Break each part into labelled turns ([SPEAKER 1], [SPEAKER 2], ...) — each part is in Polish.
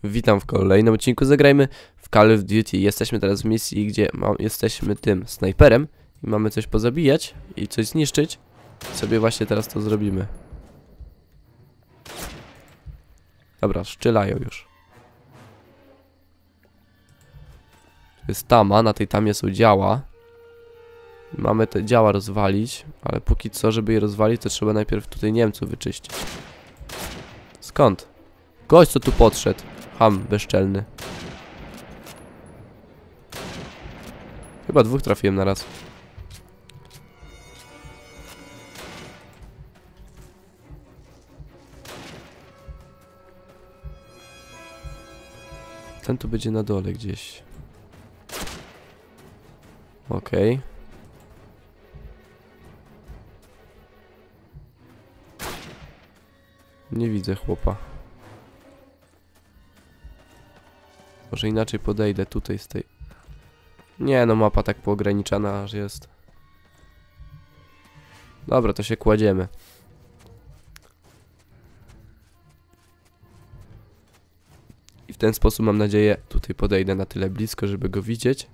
[SPEAKER 1] Witam w kolejnym odcinku. Zagrajmy w Call of Duty. Jesteśmy teraz w misji, gdzie jesteśmy tym snajperem i mamy coś pozabijać i coś zniszczyć. I sobie właśnie teraz to zrobimy. Dobra, strzelają już. To jest tama, na tej tamie są działa. Mamy te działa rozwalić, ale póki co, żeby je rozwalić, to trzeba najpierw tutaj Niemców wyczyścić. Skąd? Gość, co tu podszedł. Ham bezczelny. Chyba dwóch trafiłem na raz. Ten tu będzie na dole gdzieś. Okej. Nie widzę chłopa. Może inaczej podejdę tutaj z tej... Nie no, mapa tak poograniczana aż jest. Dobra, to się kładziemy. I w ten sposób, mam nadzieję, tutaj podejdę na tyle blisko, żeby go widzieć.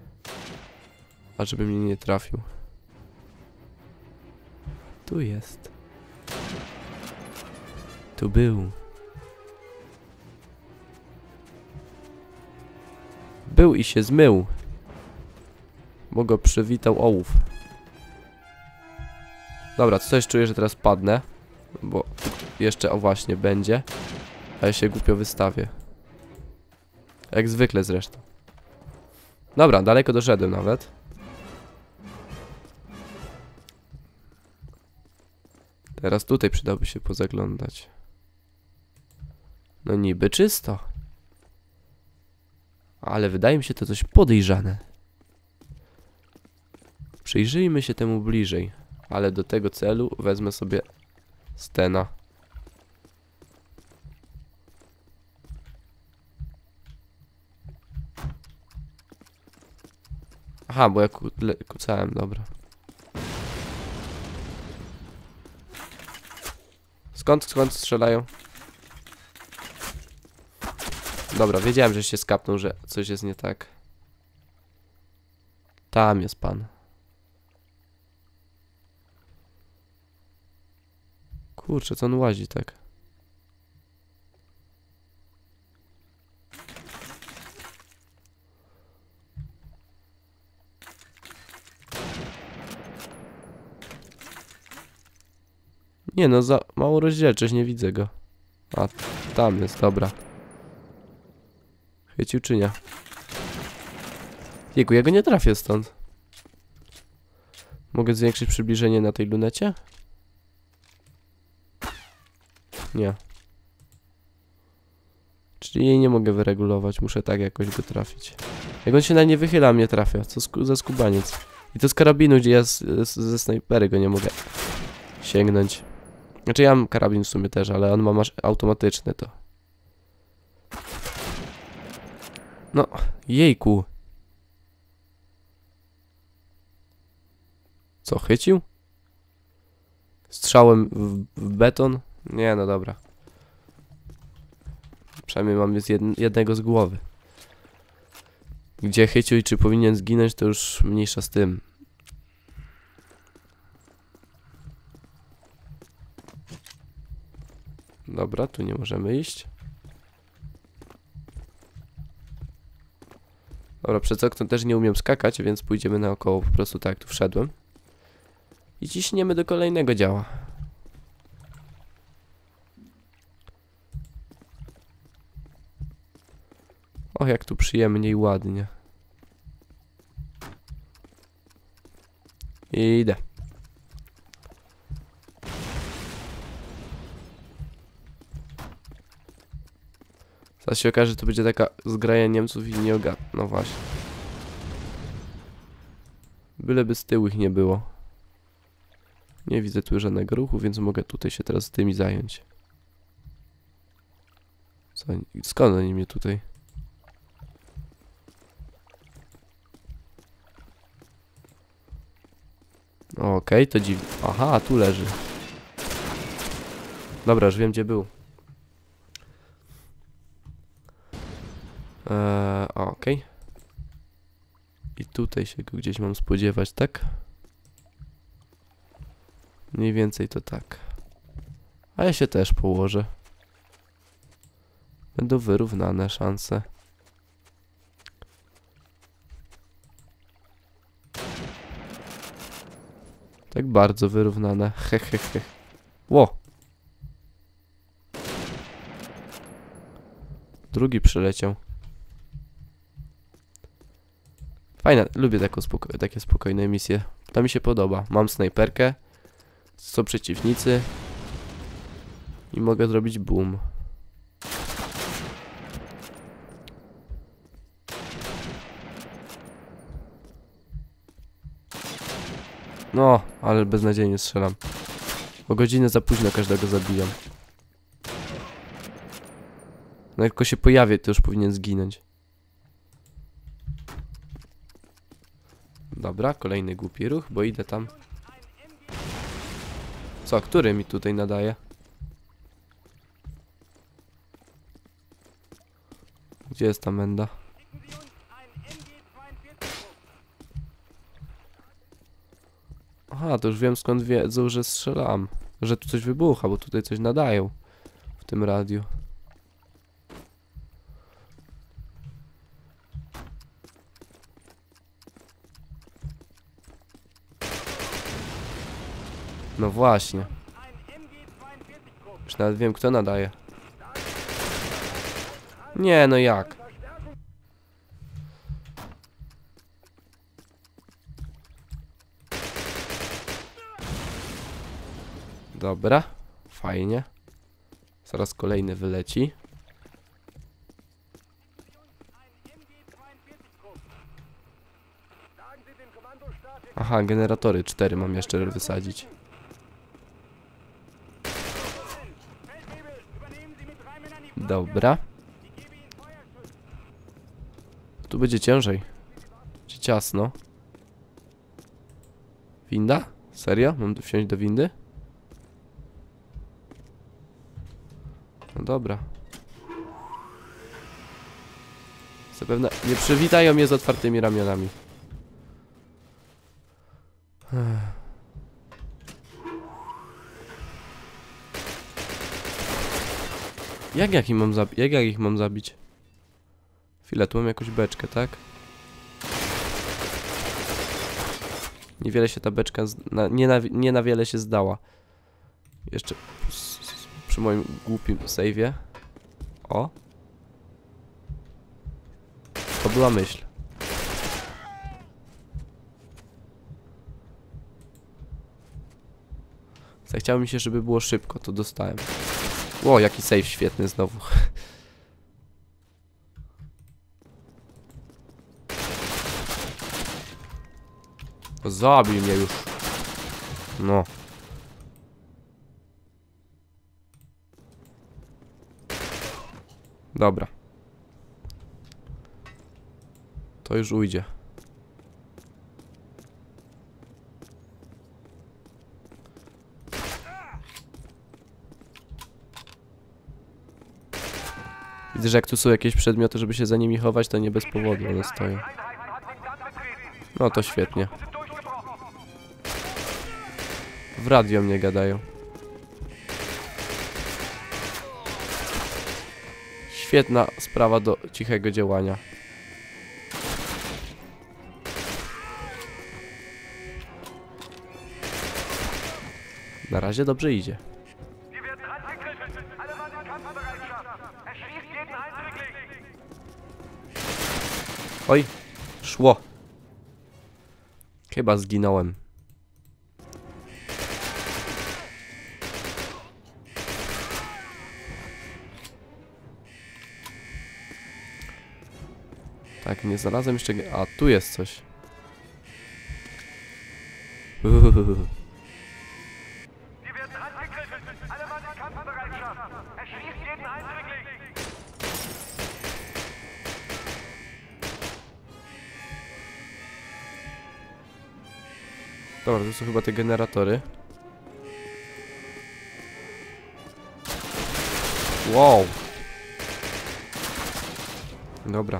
[SPEAKER 1] A żeby mnie nie trafił. Tu jest. Tu był. Był i się zmył. Bo go przywitał ołów. Dobra, coś czuję, że teraz padnę. Bo jeszcze, o właśnie, będzie. A ja się głupio wystawię. Jak zwykle zresztą. Dobra, daleko doszedłem nawet. Teraz tutaj przydałoby się pozaglądać. No niby czysto. Ale wydaje mi się to coś podejrzane. Przyjrzyjmy się temu bliżej. Ale do tego celu wezmę sobie Stena. Aha, bo ja kucałem, dobra. Skąd strzelają? Dobra, wiedziałem, że się skapnął, że coś jest nie tak. Tam jest pan. Kurczę, co on łazi tak? Nie no, za mało rozdzielczość, nie widzę go. A, tam jest, dobra. Chwycił czy nie? Jego, ja go nie trafię stąd. Mogę zwiększyć przybliżenie na tej lunecie? Nie. Czyli jej nie mogę wyregulować, muszę tak jakoś go trafić. Jak on się na nie wychyla, mnie trafia. Co za skubaniec. I to z karabinu, gdzie ja ze snajpery go nie mogę sięgnąć. Znaczy ja mam karabin w sumie też, ale on ma automatyczny to. No, jejku. Co, chycił? Strzałem w beton? Nie, no dobra. Przynajmniej mam jednego z głowy. Gdzie chycił i czy powinien zginąć, to już mniejsza z tym. Dobra, tu nie możemy iść. Dobra, przed oknem też nie umiem skakać, więc pójdziemy naokoło po prostu tak jak tu wszedłem. I ciśniemy do kolejnego działa. Och, jak tu przyjemnie i ładnie. Idę. Zaraz się okaże, że to będzie taka zgraja Niemców i nie ogarnę. No właśnie. Byleby z tyłu ich nie było. Nie widzę tu żadnego ruchu, więc mogę tutaj się teraz tymi zająć. Co, skąd oni mnie tutaj? Okej, to dziwne. Aha, tu leży. Dobra, już wiem, gdzie był. Okej. I tutaj się go gdzieś mam spodziewać, tak? Mniej więcej to tak. A ja się też położę. Będą wyrównane szanse. Tak bardzo wyrównane. Hehehe. Ło! Drugi przyleciał. Fajne, lubię takie spokojne misje. To mi się podoba. Mam snajperkę. Są przeciwnicy. I mogę zrobić boom. No, ale beznadziejnie strzelam. O godzinę za późno każdego zabijam. No jak tylko się pojawię, to już powinien zginąć. Dobra, kolejny głupi ruch, bo idę tam. Co, który mi tutaj nadaje? Gdzie jest ta menda? Aha, to już wiem skąd wiedzą, że strzelam. Że tu coś wybucha, bo tutaj coś nadają. W tym radiu. No właśnie. Już nawet wiem, kto nadaje. Nie, no jak? Dobra, fajnie. Zaraz kolejny wyleci. Aha, generatory 4 mam jeszcze wysadzić. Dobra. Tu będzie ciężej. Będzie ciasno. Winda? Serio? Mam tu wsiąść do windy? No dobra. Zapewne nie przywitają mnie z otwartymi ramionami. Jak ich mam zabić? Chwilę, tu mam jakąś beczkę, tak? Niewiele się ta beczka... nie na wiele się zdała. Jeszcze przy moim głupim save'ie. O! To była myśl. Zachciało mi się, żeby było szybko, to dostałem. O, jaki save świetny znowu. Zabij mnie już. No. Dobra. To już ujdzie. Widzę, że jak tu są jakieś przedmioty, żeby się za nimi chować, to nie bez powodu one stoją. No to świetnie. W radio mnie gadają. Świetna sprawa do cichego działania. Na razie dobrze idzie. Oj, szło. Chyba zginąłem. Tak, nie znalazłem jeszcze... A, tu jest coś. Dobra, to są chyba te generatory. Wow. Dobra.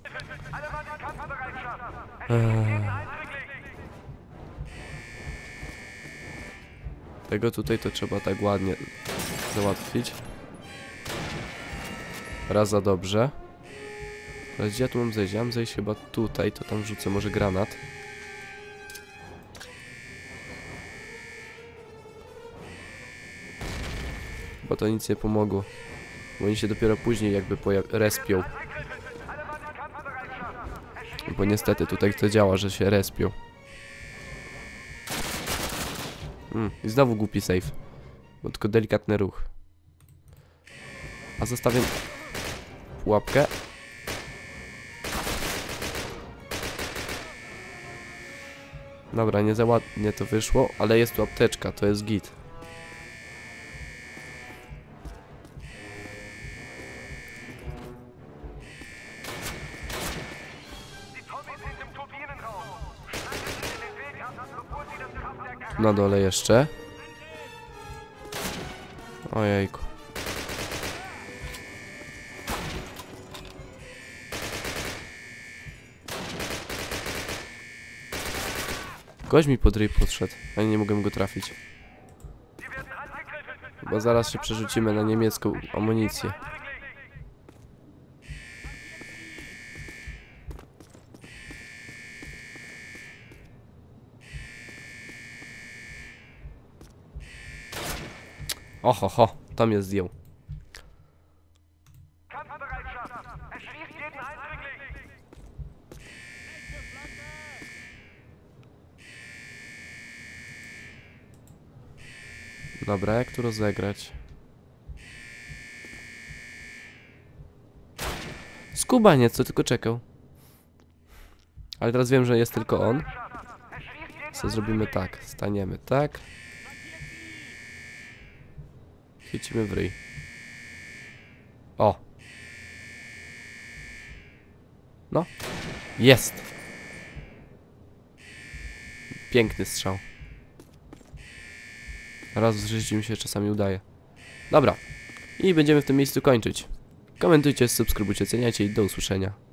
[SPEAKER 1] Tego tutaj to trzeba tak ładnie załatwić. Raz za dobrze. Ale gdzie ja tu mam zejść? Ja mam zejść chyba tutaj, to tam wrzucę może granat. Bo to nic nie pomogło. Bo oni się dopiero później jakby respią. Bo niestety tutaj to działa, że się respią. I znowu głupi save. Bo tylko delikatny ruch. A zostawię pułapkę. Dobra, nie za ładnie to wyszło, ale jest tu apteczka, to jest git. Na dole jeszcze. Ojejku. Gość mi pod ryj podszedł, a nie mogłem go trafić. Bo zaraz się przerzucimy na niemiecką amunicję. Oho, tam jest zdjął. Dobra, jak tu rozegrać? Skubaniec, co tylko czekał. Ale teraz wiem, że jest tylko on. Co zrobimy tak? Staniemy tak. Chwycimy w ryj. O! No. Jest! Piękny strzał. Raz w życiu mi się czasami udaje. Dobra. I będziemy w tym miejscu kończyć. Komentujcie, subskrybujcie, oceniajcie i do usłyszenia.